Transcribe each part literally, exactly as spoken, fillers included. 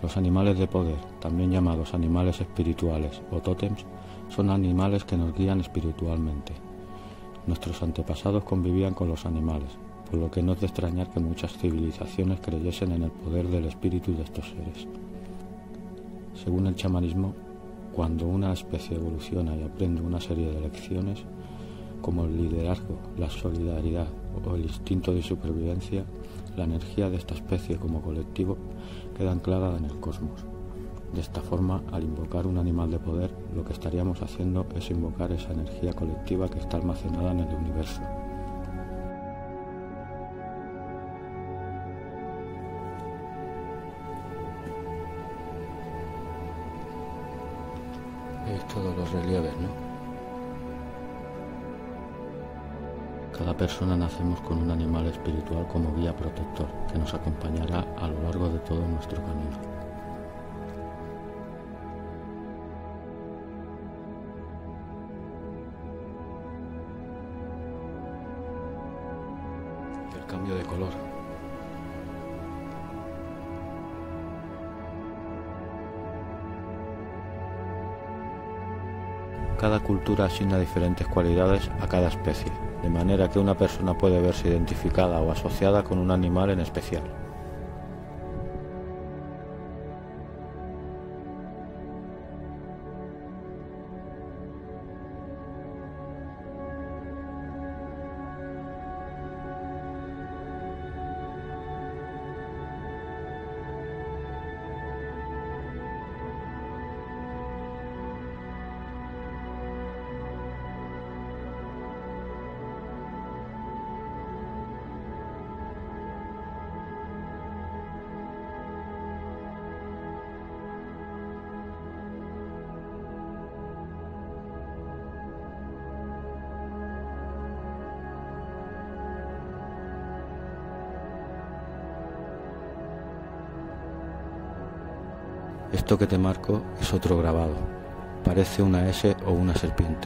Los animales de poder, también llamados animales espirituales o tótems, son animales que nos guían espiritualmente. Nuestros antepasados convivían con los animales, por lo que no es de extrañar que muchas civilizaciones creyesen en el poder del espíritu de estos seres. Según el chamanismo, cuando una especie evoluciona y aprende una serie de lecciones, como el liderazgo, la solidaridad o el instinto de supervivencia, la energía de esta especie como colectivo queda anclada en el cosmos. De esta forma, al invocar un animal de poder, lo que estaríamos haciendo es invocar esa energía colectiva que está almacenada en el universo. ¿Veis todos los relieves, no? Cada persona nacemos con un animal espiritual como guía protector, que nos acompañará a lo largo de todo nuestro camino. El cambio de color. Cada cultura asigna diferentes cualidades a cada especie, de manera que una persona puede verse identificada o asociada con un animal en especial. Esto que te marco es otro grabado. Parece una ese o una serpiente.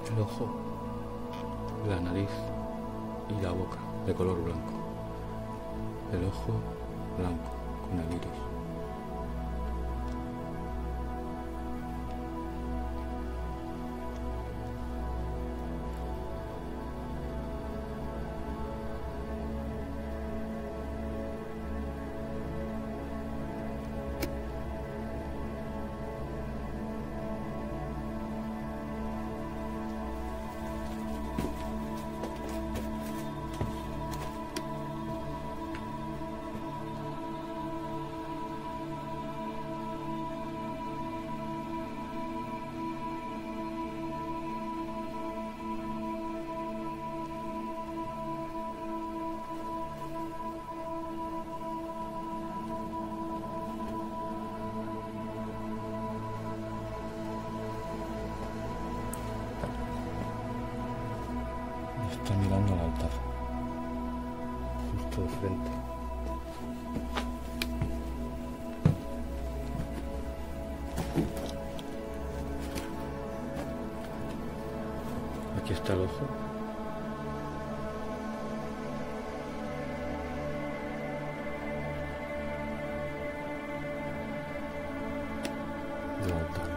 el ojo, la nariz y la boca de color blanco. El ojo blanco con el iris. Está mirando al altar, justo de frente. Aquí está el ojo. Del altar.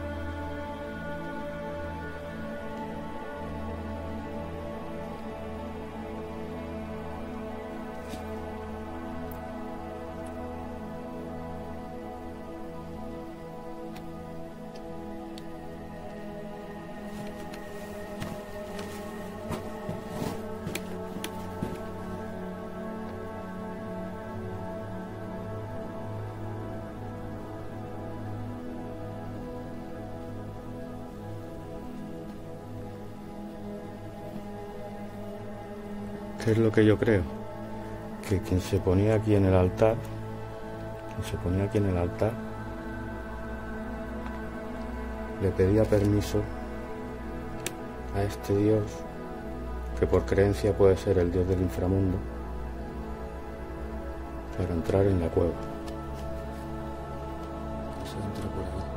¿Qué es lo que yo creo? Que quien se ponía aquí en el altar, quien se ponía aquí en el altar, le pedía permiso a este Dios, que por creencia puede ser el Dios del inframundo, para entrar en la cueva. Que se entre por ahí.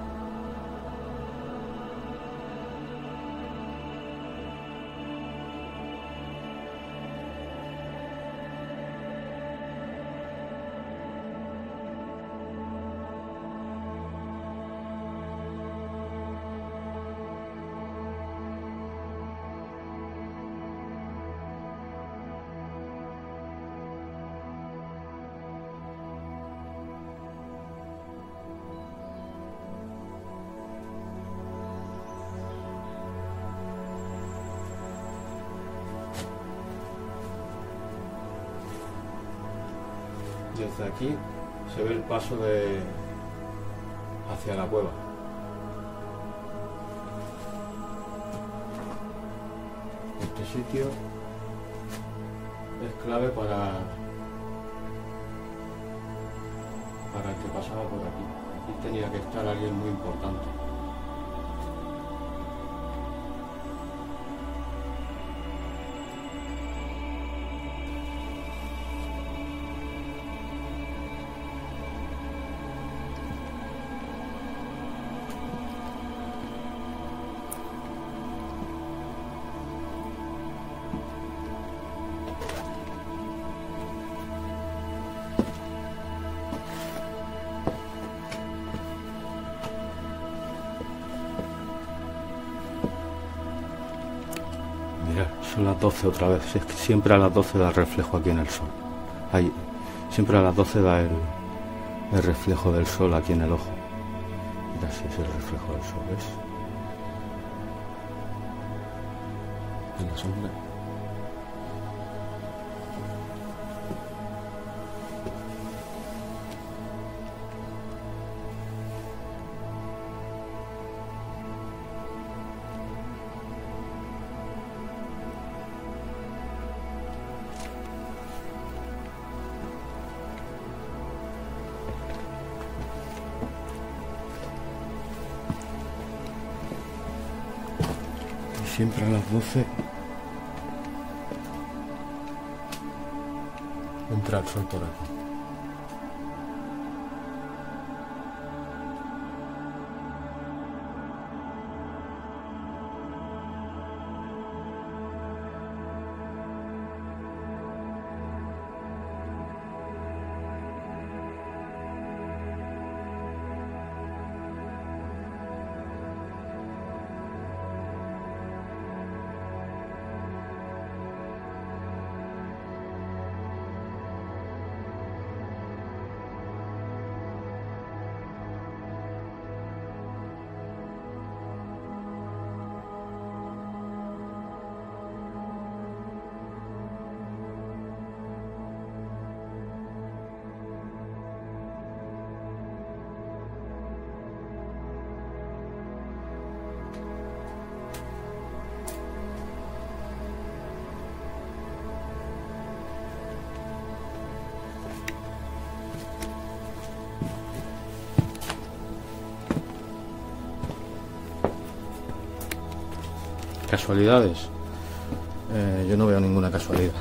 Desde aquí se ve el paso de hacia la cueva. Este sitio es clave para para el que pasaba por aquí. Aquí tenía que estar alguien muy importante. Mira, son las doce otra vez. Es que siempre a las doce da reflejo aquí en el sol. Ahí, siempre a las doce da el, el reflejo del sol aquí en el ojo. Mira, si es el reflejo del sol, ¿ves? En la sombra. Siempre a las doce entra el sol por aquí. ¿Casualidades? Eh, yo no veo ninguna casualidad.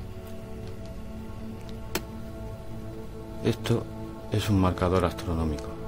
Esto es un marcador astronómico.